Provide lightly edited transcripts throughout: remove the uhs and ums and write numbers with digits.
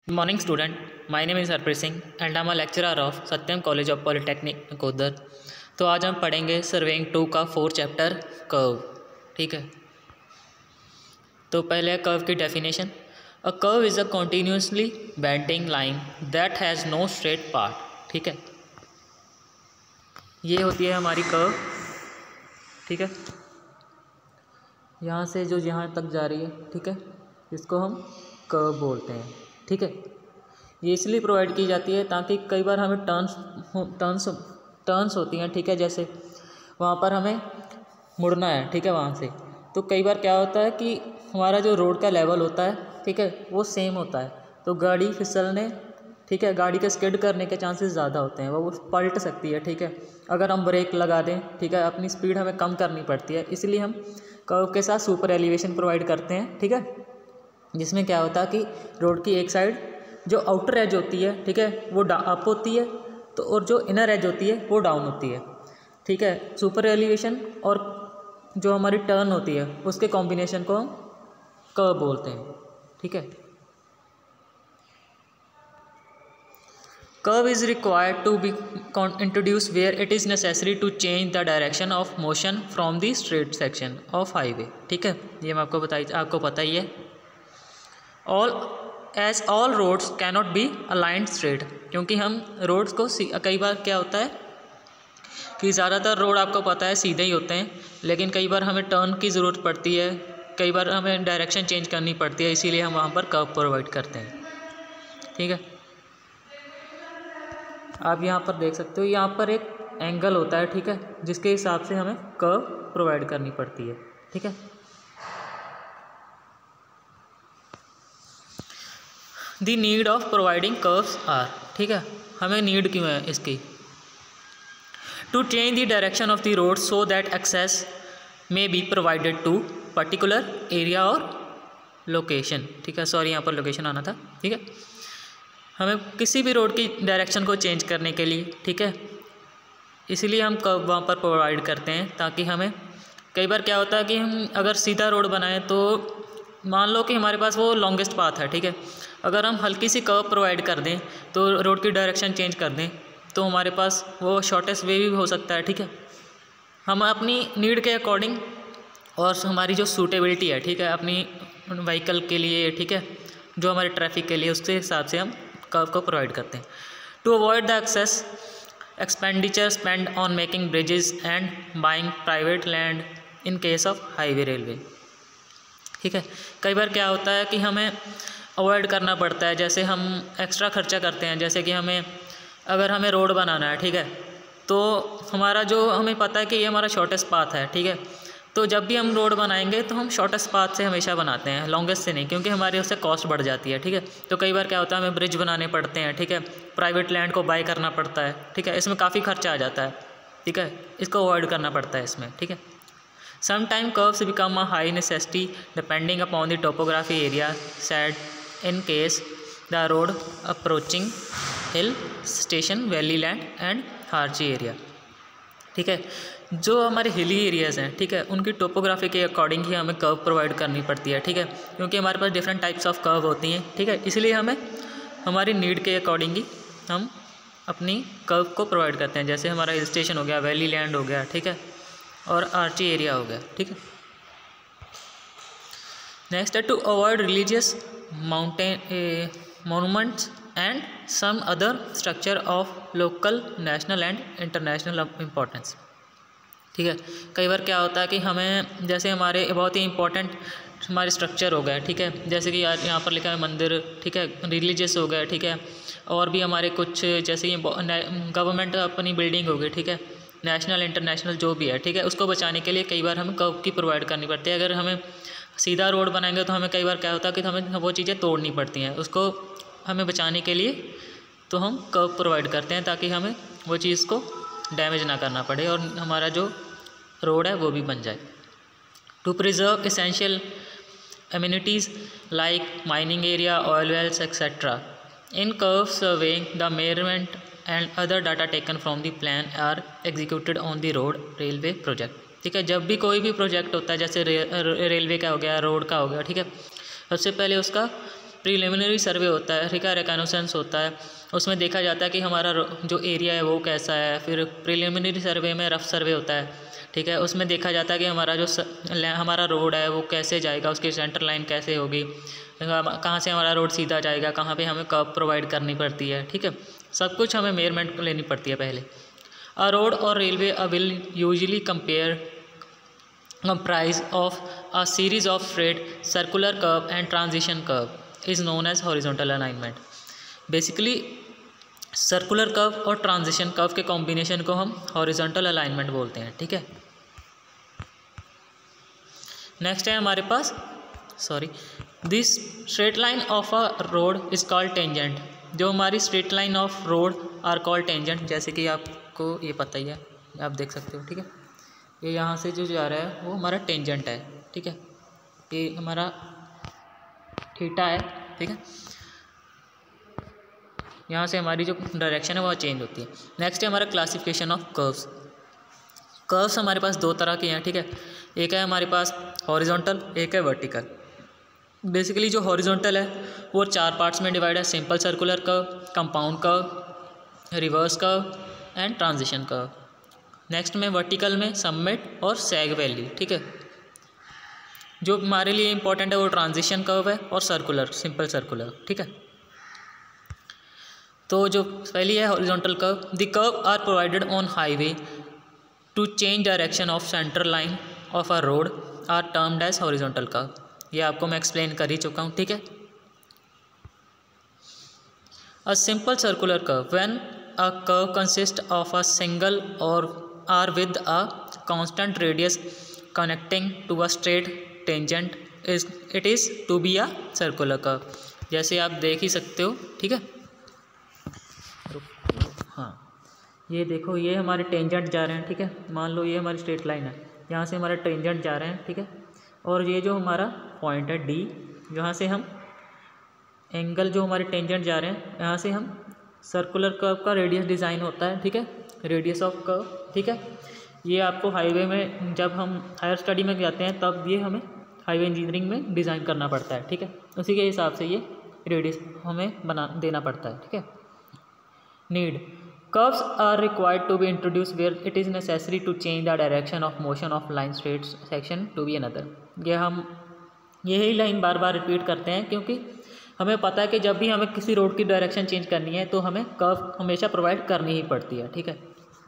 Good morning, student. My name is Harpreet Singh and I am a lecturer of Satyam College of Polytechnic Nakodar. तो आज हम पढ़ेंगे surveying 2 का 4 chapter curve. ठीक है, तो पहले कर्व की definition. A curve is a continuously bending line that has no straight part. ठीक है, ये होती है हमारी कर्व। ठीक है, यहाँ से जो यहाँ तक जा रही है, ठीक है, इसको हम कर्व बोलते हैं। ठीक है, ये इसलिए प्रोवाइड की जाती है ताकि कई बार हमें टर्न्स होती हैं। ठीक है, जैसे वहाँ पर हमें मुड़ना है, ठीक है, वहाँ से तो कई बार क्या होता है कि हमारा जो रोड का लेवल होता है, ठीक है, वो सेम होता है, तो गाड़ी फिसलने, ठीक है, गाड़ी के स्किड करने के चांसेस ज़्यादा होते हैं, वो पलट सकती है। ठीक है, अगर हम ब्रेक लगा दें, ठीक है, अपनी स्पीड हमें कम करनी पड़ती है, इसलिए हम कर्व के साथ सुपर एलिवेशन प्रोवाइड करते हैं। ठीक है, जिसमें क्या होता है कि रोड की एक साइड जो आउटर एज होती है, ठीक है, वो अप होती है, तो और जो इनर एज होती है वो डाउन होती है। ठीक है, सुपर एलिवेशन और जो हमारी टर्न होती है उसके कॉम्बिनेशन को हम कर्व बोलते हैं। ठीक है, curve is required to be introduce where it is necessary to change the direction of motion from the straight section of highway. ठीक है, ये मैं आपको पता ही है। All roads cannot be aligned straight, क्योंकि हम रोड्स को कई बार क्या होता है कि ज़्यादातर रोड आपको पता है सीधे ही होते हैं, लेकिन कई बार हमें टर्न की ज़रूरत पड़ती है, कई बार हमें डायरेक्शन चेंज करनी पड़ती है, इसीलिए हम वहाँ पर कर्व प्रोवाइड करते हैं। ठीक है, आप यहाँ पर देख सकते हो, यहाँ पर एक एंगल होता है, ठीक है, जिसके हिसाब से हमें कर्व प्रोवाइड करनी पड़ती है। ठीक है, the need of providing curves are, ठीक है, हमें नीड क्यों है इसकी? To change the direction of the road so that access may be provided to particular area और लोकेशन। ठीक है, सॉरी, यहाँ पर लोकेशन आना था। ठीक है, हमें किसी भी रोड की डायरेक्शन को चेंज करने के लिए, ठीक है, इसीलिए हम कर्व वहाँ पर प्रोवाइड करते हैं, ताकि हमें कई बार क्या होता है कि हम अगर सीधा रोड बनाएं तो मान लो कि हमारे पास वो लॉन्गेस्ट पाथ है, ठीक है, अगर हम हल्की सी कर्व प्रोवाइड कर दें तो रोड की डायरेक्शन चेंज कर दें तो हमारे पास वो शॉर्टेस्ट वे भी हो सकता है। ठीक है, हम अपनी नीड के अकॉर्डिंग और हमारी जो सूटेबिलिटी है, ठीक है, अपनी व्हीकल के लिए, ठीक है, जो हमारे ट्रैफिक के लिए, उसके हिसाब से हम कर्व को प्रोवाइड करते हैं। To avoid the excess expenditure spend on making bridges and buying private land in case of highway railway. ठीक है, कई बार क्या होता है कि हमें अवॉइड करना पड़ता है, जैसे हम एक्स्ट्रा खर्चा करते हैं, जैसे कि अगर हमें रोड बनाना है, ठीक है, तो हमारा जो हमें पता है कि ये हमारा शॉर्टेस्ट पाथ है, ठीक है, तो जब भी हम रोड बनाएंगे तो हम शॉर्टेस्ट पाथ से हमेशा बनाते हैं, लॉन्गेस्ट से नहीं, क्योंकि हमारी उससे कॉस्ट बढ़ जाती है। ठीक है, तो कई बार क्या होता है हमें ब्रिज बनाने पड़ते हैं, ठीक है, प्राइवेट लैंड को बाय करना पड़ता है, ठीक है, इसमें काफ़ी खर्चा आ जाता है। ठीक है, इसको अवॉइड करना पड़ता है इसमें। ठीक है, sometime curves become a high necessity depending upon the topography area said in case the road approaching hill station valley land and हार्ची एरिया। ठीक है, जो हमारे हिली एरियाज़ हैं, ठीक है, उनकी टोपोग्राफी के अकॉर्डिंग ही हमें कर्व प्रोवाइड करनी पड़ती है। ठीक है, क्योंकि हमारे पास डिफरेंट टाइप्स ऑफ कर्व होती हैं। ठीक है, इसलिए हमें हमारी नीड के अकॉर्डिंग ही हम अपनी कर्व को प्रोवाइड करते हैं, जैसे हमारा हिल स्टेशन हो गया, वैली लैंड हो गया, ठीक है, और आर्ची एरिया हो गया। ठीक है, नेक्स्ट है to avoid religious monuments and some other structure of local, national and international importance। ठीक है, कई बार क्या होता है कि हमें जैसे हमारे बहुत ही इंपॉर्टेंट हमारे स्ट्रक्चर हो गए, ठीक है, जैसे कि यहाँ पर लिखा है मंदिर, ठीक है, रिलीजियस हो गए, ठीक है, और भी हमारे कुछ जैसे ये गवर्नमेंट अपनी बिल्डिंग हो गई, ठीक है, नेशनल इंटरनेशनल जो भी है, ठीक है, उसको बचाने के लिए कई बार हमें कर्व की प्रोवाइड करनी पड़ती है। अगर हमें सीधा रोड बनाएंगे तो हमें कई बार क्या होता है कि हमें वो चीज़ें तोड़नी पड़ती हैं, उसको हमें बचाने के लिए तो हम कर्व प्रोवाइड करते हैं, ताकि हमें वो चीज़ को डैमेज ना करना पड़े और हमारा जो रोड है वो भी बन जाए। To preserve essential amenities like mining area, oil wells etcetera in curve surveying the measurement and other data taken from the plan are executed on the road railway project. ठीक है, जब भी कोई भी प्रोजेक्ट होता है, जैसे रेलवे का हो गया, रोड का हो गया, ठीक है, सबसे पहले उसका प्रीलिमिनरी सर्वे होता है, ठीक है, रिकॉग्निशंस होता है, उसमें देखा जाता है कि हमारा जो एरिया है वो कैसा है। फिर प्रीलिमिनरी सर्वे में रफ सर्वे होता है, ठीक है, उसमें देखा जाता है कि हमारा जो हमारा रोड है वो कैसे जाएगा, उसकी सेंटर लाइन कैसे होगी, कहाँ से हमारा रोड सीधा जाएगा, कहाँ पे हमें कर्व प्रोवाइड करनी पड़ती है, ठीक है, सब कुछ हमें मेजरमेंट लेनी पड़ती है पहले। अ रोड और railway will usually comprise of a series of straight circular curve and transition curve is known as horizontal alignment। Basically circular curve और ट्रांजिशन कर्व के कॉम्बिनेशन को हम हॉरिजॉन्टल अलाइनमेंट बोलते हैं, ठीक है। नेक्स्ट है हमारे पास this straight line of a road is called tangent. जो हमारी straight line of road are called tangent, जैसे कि आपको ये पता ही है, आप देख सकते हो, ठीक है। ये यहाँ से जो जा रहा है वो हमारा टेंजेंट है, ठीक है, ये हमारा थीटा है, ठीक है। यहाँ से हमारी जो डायरेक्शन है वो चेंज होती है। नेक्स्ट है हमारा क्लासिफिकेशन ऑफ कर्व्स। कर्व्स हमारे पास दो तरह के हैं, ठीक है, एक है हमारे पास हॉरिजॉन्टल, एक है वर्टिकल। बेसिकली जो हॉरिजॉन्टल है वो 4 पार्ट्स में डिवाइड है, simple circular curve, compound curve, reverse curve and transition curve. Next में वर्टिकल में सबमिट और सैग वैली, ठीक है। जो हमारे लिए इंपॉर्टेंट है वो ट्रांजिशन कर्व है और सर्कुलर, सिंपल सर्कुलर, ठीक है। तो जो पहली है horizontal curve, the curve are provided on highway to change direction of centre line of a road are termed as horizontal curve. ये आपको मैं एक्सप्लेन कर ही चुका हूँ, ठीक है। A simple circular curve when a curve consist of a single और are with a constant radius connecting to a straight tangent it is to be a circular curve। जैसे आप देख ही सकते हो, ठीक है। हाँ, ये देखो, ये हमारे टेंजेंट जा रहे हैं, ठीक है। मान लो ये हमारी स्ट्रेट लाइन है, यहाँ से हमारे टेंजेंट जा रहे हैं, ठीक है। और ये जो हमारा पॉइंट है डी, यहाँ से हम एंगल जो हमारे टेंजेंट जा रहे हैं, यहाँ से हम सर्कुलर कर्व का रेडियस डिज़ाइन होता है, ठीक है, रेडियस ऑफ कर्व, ठीक है। ये आपको हाईवे में जब हम हायर स्टडी में जाते हैं तब ये हमें हाईवे इंजीनियरिंग में डिज़ाइन करना पड़ता है, ठीक है। उसी के हिसाब से ये रेडियस हमें बना देना पड़ता है, ठीक है। Need curves are required to be introduce where it is necessary to change the direction of motion of line straight section to be another. ये हम यही लाइन बार बार रिपीट करते हैं क्योंकि हमें पता है कि जब भी हमें किसी रोड की डायरेक्शन चेंज करनी है तो हमें कर्व हमेशा प्रोवाइड करनी ही पड़ती है, ठीक है।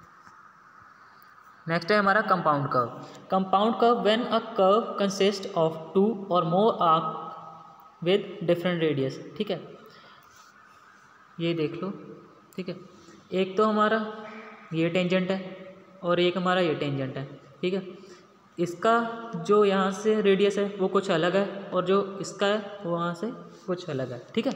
नेक्स्ट है हमारा compound curve. Compound curve when a curve consist of 2 or more arc with different radius, ठीक है। ये देख लो, ठीक है। एक तो हमारा ये टेंजेंट है और एक हमारा ये टेंजेंट है, ठीक है। इसका जो यहाँ से रेडियस है वो कुछ अलग है और जो इसका है वो वहाँ से कुछ अलग है, ठीक है।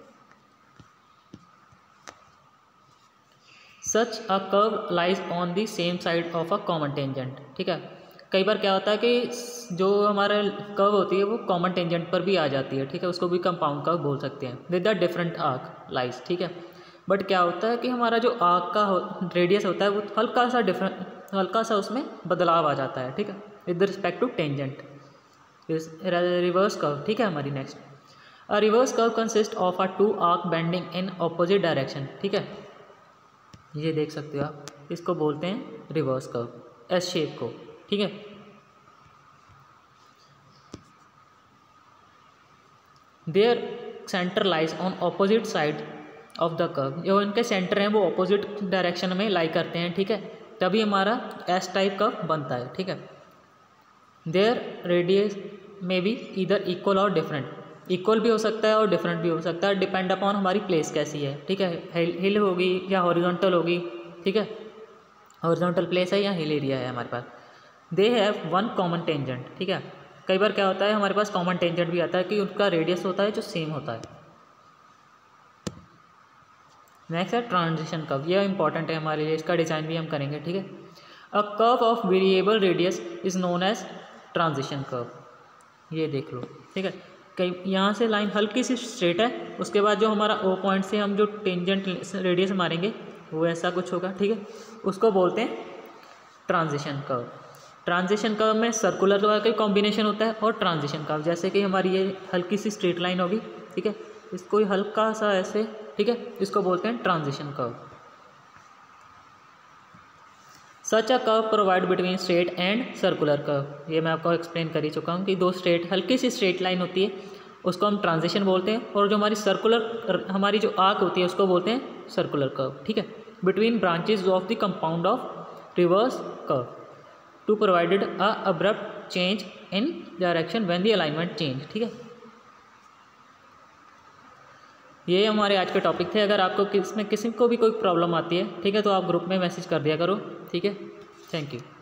Such a curve lies on the same side of a common tangent, ठीक है। कई बार क्या होता है कि जो हमारा कर्व होती है वो कॉमन टेंजेंट पर भी आ जाती है, ठीक है, उसको भी कंपाउंड कर्व बोल सकते हैं with the different arc lies, ठीक है। बट क्या होता है कि हमारा जो आर्क का रेडियस होता है वो हल्का सा उसमें बदलाव आ जाता है, ठीक है, with respect to tangent. Reverse curve, ठीक है। हमारी next a reverse curve consist of a 2 arc bending in opposite direction, ठीक है। ये देख सकते हो आप, इसको बोलते हैं रिवर्स कर्व, एस शेप को, ठीक है। Their centre lies on opposite side of the curve. जो इनके सेंटर हैं वो ऑपोजिट डायरेक्शन में लाई करते हैं, ठीक है, तभी हमारा एस टाइप कर्व बनता है, ठीक है। Their radius may be either equal or different, equal भी हो सकता है और डिफरेंट भी हो सकता है, डिपेंड अपॉन हमारी प्लेस कैसी है, ठीक है। हिल होगी या हॉरिजॉन्टल होगी, ठीक है, हॉरिजॉन्टल प्लेस है या हिल एरिया है हमारे पास। दे हैव 1 कॉमन टेंजेंट, ठीक है। कई बार क्या होता है हमारे पास कॉमन टेंजेंट भी आता है कि उनका रेडियस होता है जो सेम होता है। नेक्स्ट है ट्रांजिशन कर्व, यह इंपॉर्टेंट है हमारे लिए, इसका डिज़ाइन भी हम करेंगे, ठीक है। A curve of variable radius is known as transition curve. ये देख लो, ठीक है। कई यहाँ से लाइन हल्की सी स्ट्रेट है, उसके बाद जो हमारा ओ पॉइंट से हम जो टेंजेंट रेडियस मारेंगे वो ऐसा कुछ होगा, ठीक है, उसको बोलते हैं ट्रांजिशन कर्व। ट्रांजिशन कर्व में सर्कुलर का कॉम्बिनेशन होता है और ट्रांजिशन कर्व, जैसे कि हमारी ये हल्की सी स्ट्रेट लाइन होगी, ठीक है, इसको हल्का सा ऐसे, ठीक है, इसको बोलते हैं transition curve. Such a curve provide between straight and circular curve, ये मैं आपको एक्सप्लेन कर ही चुका हूँ कि दो स्ट्रेट, हल्की सी स्ट्रेट लाइन होती है उसको हम ट्रांजिशन बोलते हैं, और जो हमारी सर्कुलर, हमारी जो आर्क होती है उसको बोलते हैं सर्कुलर कर्व, ठीक है, between branches of the compound of reverse curve to provided a abrupt change in direction when the alignment change, ठीक है। ये हमारे आज के टॉपिक थे। अगर आपको इसमें किसी को भी कोई प्रॉब्लम आती है, ठीक है, तो आप ग्रुप में मैसेज कर दिया करो, ठीक है। Thank you.